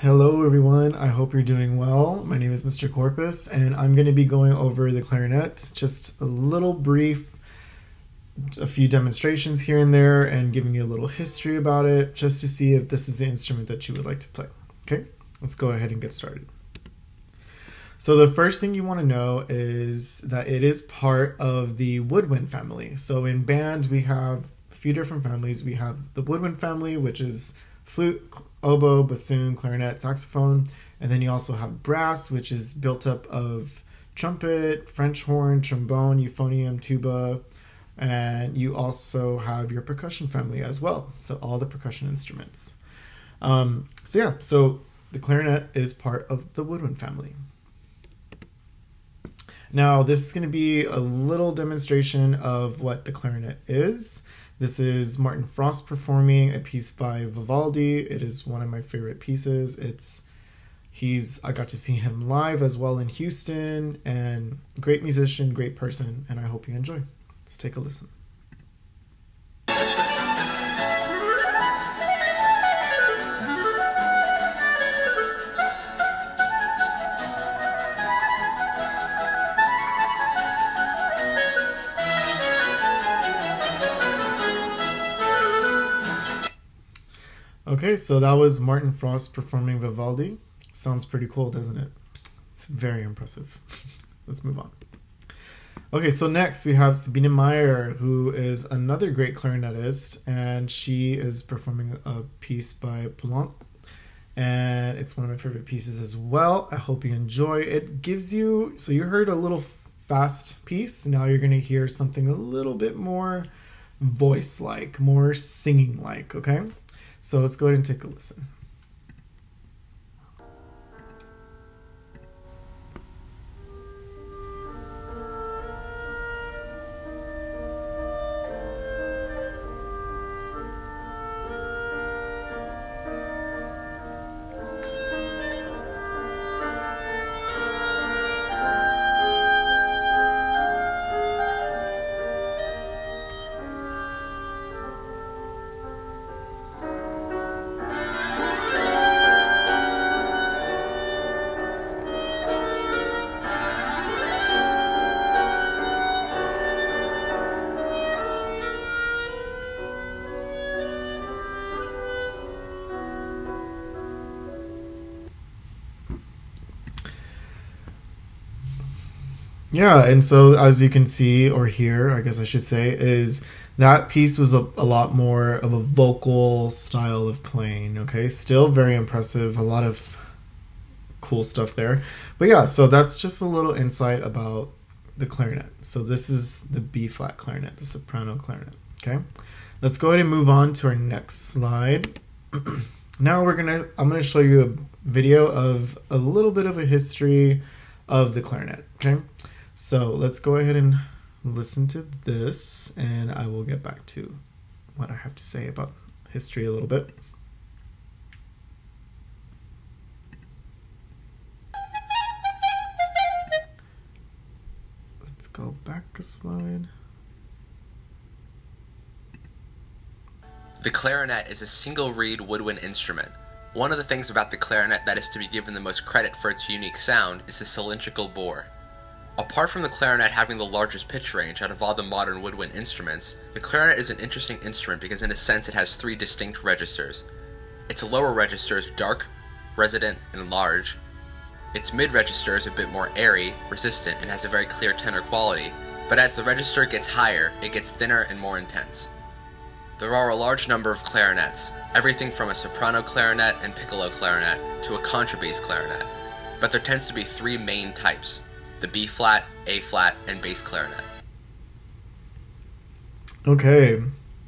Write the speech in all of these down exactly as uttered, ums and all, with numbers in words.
Hello everyone, I hope you're doing well. My name is Mister Corpus and I'm going to be going over the clarinet, just a little brief, a few demonstrations here and there and giving you a little history about it just to see if this is the instrument that you would like to play. Okay, let's go ahead and get started. So the first thing you want to know is that it is part of the woodwind family. So in band we have a few different families. We have the woodwind family, which is flute, oboe, bassoon, clarinet, saxophone, and then you also have brass, which is built up of trumpet, French horn, trombone, euphonium, tuba, and you also have your percussion family as well. So all the percussion instruments. Um, so yeah, so the clarinet is part of the woodwind family. Now this is going to be a little demonstration of what the clarinet is. This is Martin Frost performing a piece by Vivaldi. It is one of my favorite pieces. It's he's I got to see him live as well in Houston, and great musician, great person, and I hope you enjoy. Let's take a listen. Okay, so that was Martin Frost performing Vivaldi. Sounds pretty cool, doesn't it? It's very impressive. Let's move on. Okay, so next we have Sabine Meyer, who is another great clarinetist, and she is performing a piece by Poulenc, and it's one of my favorite pieces as well. I hope you enjoy. It gives you, so you heard a little fast piece, now you're going to hear something a little bit more voice-like, more singing-like, okay? So let's go ahead and take a listen. Yeah, and so as you can see or hear, I guess I should say, is that piece was a, a lot more of a vocal style of playing, okay? Still very impressive, a lot of cool stuff there. But yeah, so that's just a little insight about the clarinet. So this is the B-flat clarinet, the soprano clarinet, okay? Let's go ahead and move on to our next slide. Now we're gonna, I'm gonna show you a video of a little bit of a history of the clarinet, okay? So let's go ahead and listen to this, and I will get back to what I have to say about history a little bit. Let's go back a slide. The clarinet is a single-reed woodwind instrument. One of the things about the clarinet that is to be given the most credit for its unique sound is the cylindrical bore. Apart from the clarinet having the largest pitch range out of all the modern woodwind instruments, the clarinet is an interesting instrument because in a sense it has three distinct registers. Its lower register is dark, resonant, and large. Its mid-register is a bit more airy, resistant, and has a very clear tenor quality, but as the register gets higher, it gets thinner and more intense. There are a large number of clarinets, everything from a soprano clarinet and piccolo clarinet to a contrabass clarinet, but there tends to be three main types: the B-flat, A-flat, and bass clarinet. Okay.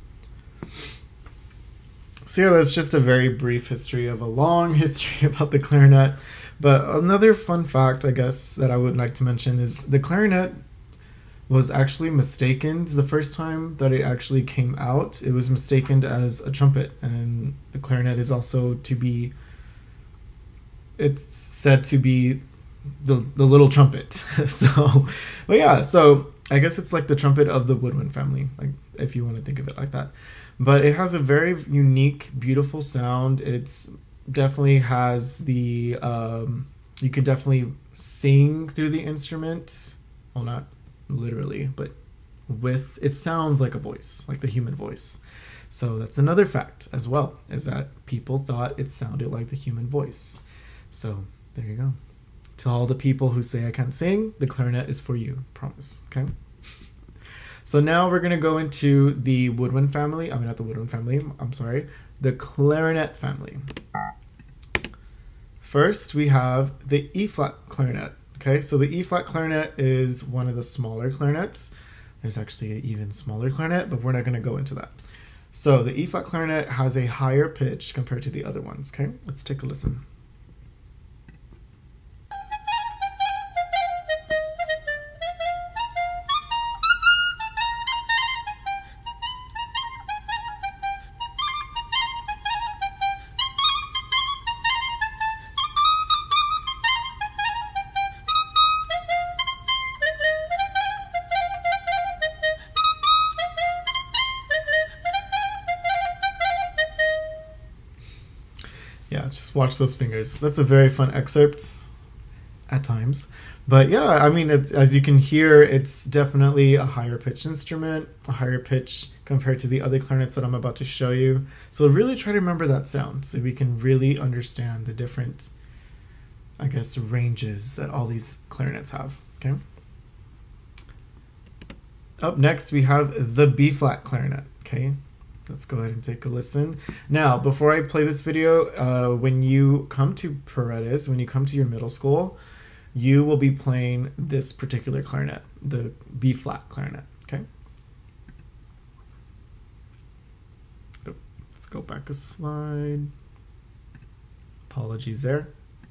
So yeah, that's just a very brief history of a long history about the clarinet. But another fun fact, I guess, that I would like to mention is the clarinet was actually mistaken the first time that it actually came out. It was mistaken as a trumpet, and the clarinet is also to be, it's said to be the the little trumpet. So, but yeah, so I guess it's like the trumpet of the woodwind family, like if you want to think of it like that. But it has a very unique, beautiful sound. It's definitely has the um, you could definitely sing through the instrument. Well, not literally, but with it sounds like a voice, like the human voice. So that's another fact as well, is that people thought it sounded like the human voice. So there you go. To all the people who say I can't sing, the clarinet is for you. Promise. Okay. So now we're gonna go into the woodwind family. I mean, not the woodwind family. I'm sorry, the clarinet family. First, we have the E flat clarinet. Okay, so the E flat clarinet is one of the smaller clarinets. There's actually an even smaller clarinet, but we're not gonna go into that. So the E flat clarinet has a higher pitch compared to the other ones. Okay, let's take a listen. Yeah, just watch those fingers. That's a very fun excerpt at times. But yeah, I mean, it's, as you can hear, it's definitely a higher pitch instrument, a higher pitch compared to the other clarinets that I'm about to show you. So really try to remember that sound so we can really understand the different, I guess, ranges that all these clarinets have. Okay. Up next, we have the B flat clarinet. Okay. Let's go ahead and take a listen. Now, before I play this video, uh, when you come to Paredes, when you come to your middle school, you will be playing this particular clarinet, the B flat clarinet. Okay. Oh, let's go back a slide. Apologies there.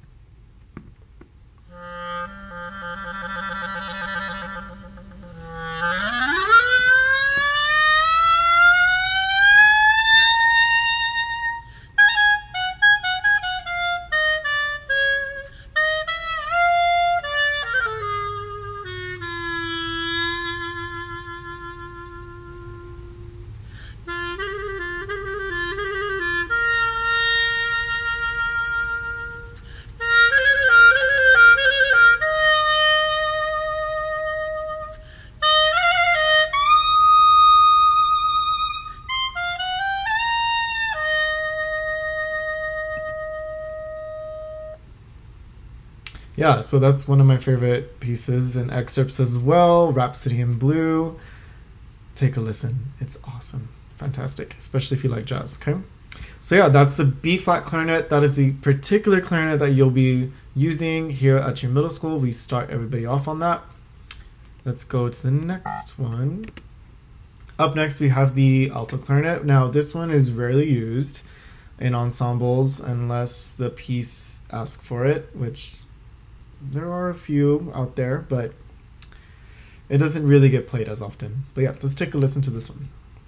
Yeah, so that's one of my favorite pieces and excerpts as well. Rhapsody in Blue. Take a listen. It's awesome. Fantastic. Especially if you like jazz, okay? So yeah, that's the B flat clarinet. That is the particular clarinet that you'll be using here at your middle school. We start everybody off on that. Let's go to the next one. Up next, we have the alto clarinet. Now, this one is rarely used in ensembles unless the piece asks for it, which there are a few out there, but it doesn't really get played as often. But yeah, let's take a listen to this one.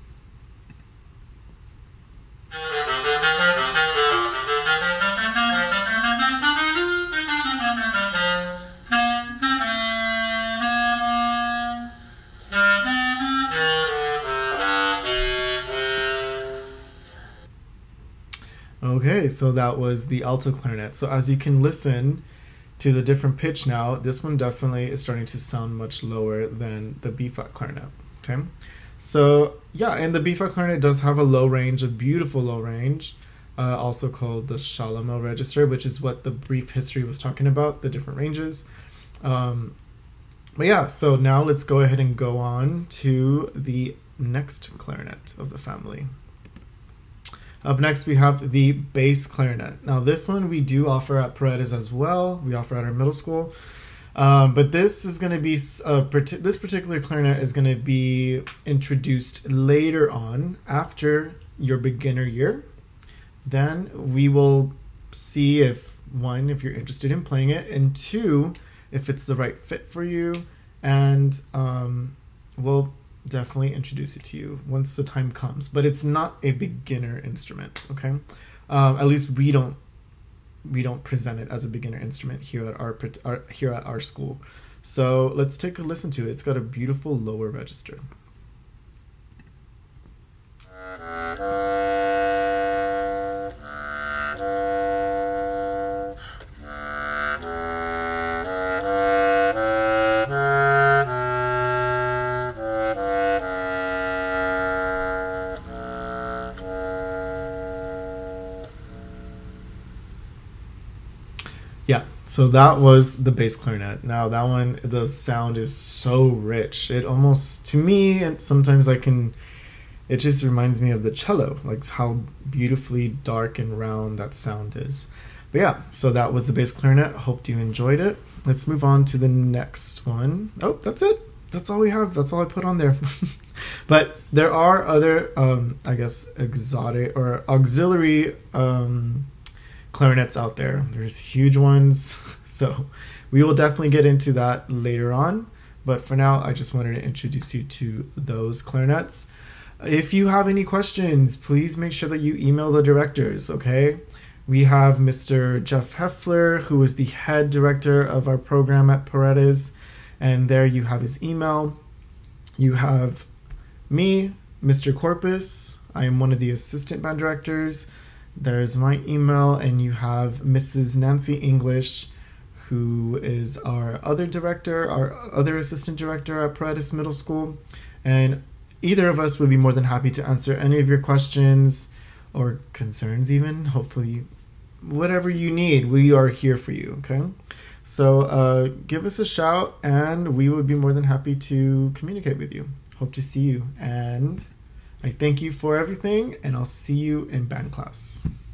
Okay, so that was the alto clarinet. So as you can listen to the different pitch now, this one definitely is starting to sound much lower than the B flat clarinet. Okay, so yeah, and the B flat clarinet does have a low range, a beautiful low range, uh, also called the Chalamel register, which is what the brief history was talking about, the different ranges. Um, but yeah, so now let's go ahead and go on to the next clarinet of the family. Up next, we have the bass clarinet. Now, this one we do offer at Paredes as well. We offer at our middle school. Um, but this is going to be, uh, this particular clarinet is going to be introduced later on after your beginner year. Then we will see if, one, if you're interested in playing it, and two, if it's the right fit for you. And um, we'll definitely introduce it to you once the time comes, but it's not a beginner instrument. Okay, um, at least we don't we don't present it as a beginner instrument here at our, our here at our school. So let's take a listen to it. It's got a beautiful lower register. Yeah, so that was the bass clarinet. Now that one, the sound is so rich. It almost, to me, and sometimes I can, it just reminds me of the cello, like how beautifully dark and round that sound is. But yeah, so that was the bass clarinet. Hope you enjoyed it. Let's move on to the next one. Oh, that's it. That's all we have. That's all I put on there. But there are other, um, I guess, exotic or auxiliary um, clarinets out there. There's huge ones. So we will definitely get into that later on. But for now, I just wanted to introduce you to those clarinets. If you have any questions, please make sure that you email the directors, okay? We have Mister Jeff Heffler, who is the head director of our program at Paredes, and there you have his email. You have me, Mister Corpus. I am one of the assistant band directors. There's my email, and you have Missus Nancy English, who is our other director, our other assistant director at Paredes Middle School, and either of us would be more than happy to answer any of your questions or concerns even. Hopefully, whatever you need, we are here for you, okay? So uh, give us a shout, and we would be more than happy to communicate with you. Hope to see you, and I thank you for everything, and I'll see you in band class.